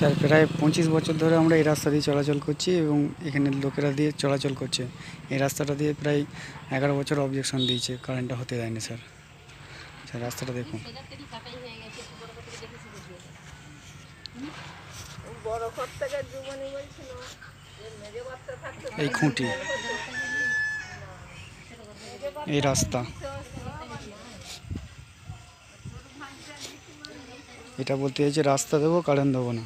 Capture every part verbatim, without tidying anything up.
Sir প্রায় পঁচিশ বছর ধরে আমরা এই রাস্তা দিয়ে চলাচল করছি এবং এখানে লোকেরা দিয়ে চলাচল করছে। এই রাস্তাটা দিয়ে প্রায় এগারো বছর অবজেকশন দিয়েছে, কারেন্টটা হতে দেয়নি স্যার। স্যার রাস্তাটা দেখুন, এই খুঁটি, এই রাস্তা, এটা বলতে চাইছে রাস্তা দেবো, কারেন্ট দেবো না।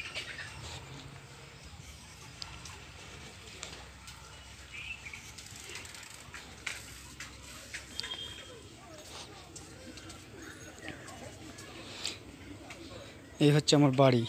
এই হচ্ছে আমার বাড়ি,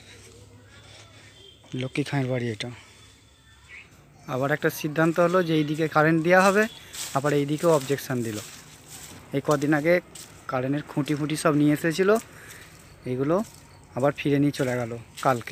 লক্ষ্মী খাঁয়ের বাড়ি এটা। আবার একটা সিদ্ধান্ত হলো যে এইদিকে কারেন্ট দেওয়া হবে, আবার এই দিকেও অবজেকশান দিল। এই কদিন আগে কারেন্টের খুঁটি ফুটি সব নিয়ে এসেছিলো, এগুলো আবার ফিরে নিয়ে চলে গেল কালকে।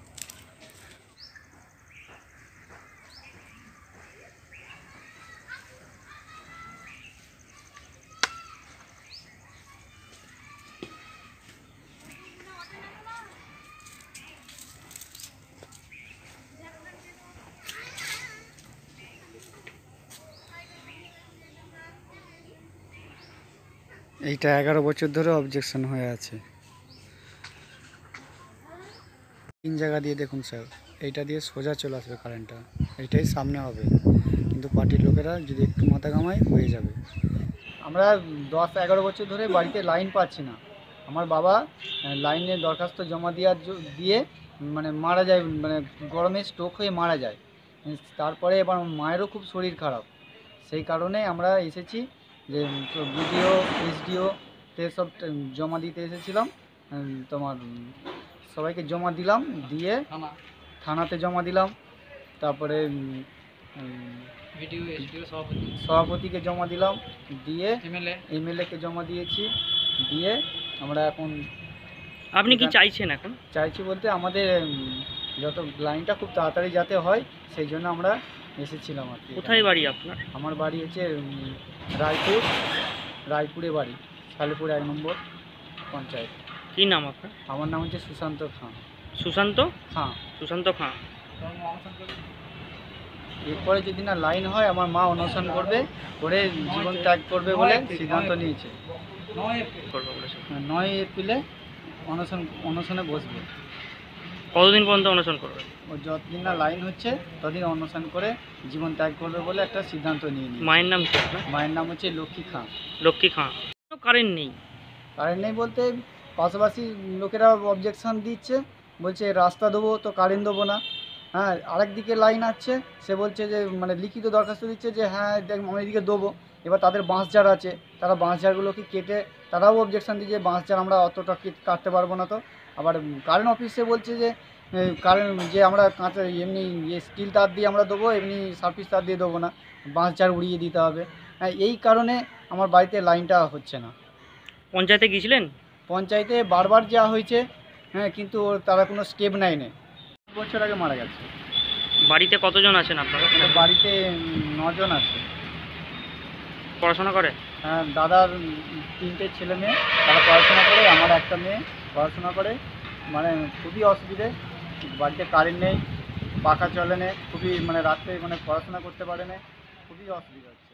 এইটা এগারো বছর ধরে অবজেকশন হয়ে আছে। তিন জায়গা দিয়ে দেখুন স্যার, এইটা দিয়ে সোজা চলে আসবে কারেন্টটা, এইটাই সামনে হবে, কিন্তু পার্টির লোকেরা যদি একটু মাথা ঘামায় হয়ে যাবে। আমরা দশ এগারো বছর ধরে বাড়িতে লাইন পাচ্ছি না। আমার বাবা লাইনের দরখাস্ত জমা দেওয়ার দিয়ে মানে মারা যায়, মানে গরমে স্ট্রোক হয়ে মারা যায়। তারপরে এবার মায়েরও খুব শরীর খারাপ, সেই কারণে আমরা এসেছি যে বিডিও এসডিও সব জমা দিতে এসেছিলাম। তোমার সবাইকে জমা দিলাম, দিয়ে থানাতে জমা দিলাম, তারপরে সভাপতিকে জমা দিলাম, দিয়ে এমএলএকে জমা দিয়েছি, দিয়ে আমরা এখন। আপনি কি চাইছেন এখন? চাইছি বলতে আমাদের যত লাইনটা খুব তাড়াতাড়ি যাতে হয়, সেই জন্য আমরা এসেছিলাম আর কি। কোথায় বাড়ি আপনার? আমার বাড়ি হচ্ছে রায়পুর, রায়পুরে বাড়ি, শালেপুর এক নম্বর পঞ্চায়েত। কি নাম আপনার? আমার নাম হচ্ছে সুশান্ত খাঁ। সুশান্ত খাঁ সুশান্ত খাঁ। এরপরে যদি না লাইন হয়, আমার মা অনশন করবে, করে জীবন ত্যাগ করবে বলে সিদ্ধান্ত নিয়েছে। নয় এপ্রিলে অনশন অনশনে বসবে। কতদিন পর্যন্ত অনশন করবে? ও যতদিন না লাইন হচ্ছে ততদিন অনশন করে জীবন ত্যাগ করবে বলে একটা সিদ্ধান্ত নিয়ে নিয়েছে। মায়ের নাম কি আপনার? মায়ের নাম হচ্ছে লক্ষ্মী খাঁ। লক্ষ্মী খাঁ। কারেন্ট নেই? কারেন্ট নেই বলতে পাশাপাশি লোকেরা অবজেকশন দিচ্ছে, বলছে রাস্তা দেবো তো কারেন্ট দেবো না। হ্যাঁ, আরেক দিকে লাইন আছে, সে বলছে যে মানে লিখিত দরখাস্ত দিচ্ছে যে হ্যাঁ আমি এদিকে দেবো। এবার তাদের বাঁশঝাড় আছে, তারা বাঁশঝাড়গুলোকে কেটে তারাও অবজেকশন দিচ্ছে বাঁশঝাড় আমরা অতটা কাটতে পারবো না। তো আবার কারেন্ট অফিসে বলছে যে কারেন্ট যে আমরা কাঁচা এমনি স্টিল তার দিয়ে আমরা দেবো, এমনি সার্ভিস তার দিয়ে দেবো না, বাঁশঝাড় উড়িয়ে দিতে হবে। হ্যাঁ, এই কারণে আমার বাড়িতে লাইনটা হচ্ছে না। পঞ্চায়েতে গিয়েছিলেন? পঞ্চায়েতে বারবার যাওয়া হয়েছে, হ্যাঁ, কিন্তু তারা কোনো স্টেপ নেয়নি। বছর আগে মারা গেছে। বাড়িতে কতজন আছেন আপনারা? বাড়িতে নজন আছে। পড়াশোনা করে? হ্যাঁ, দাদার তিনটে ছেলে মেয়ে, তারা পড়াশোনা করে, আমার একটা মেয়ে পড়াশোনা করে। মানে খুবই অসুবিধে, বাড়িতে কারেন্ট নেই, পাখা চলে না, খুবই মানে রাত্রে মানে পড়াশোনা করতে পারে না, খুবই অসুবিধা হচ্ছে।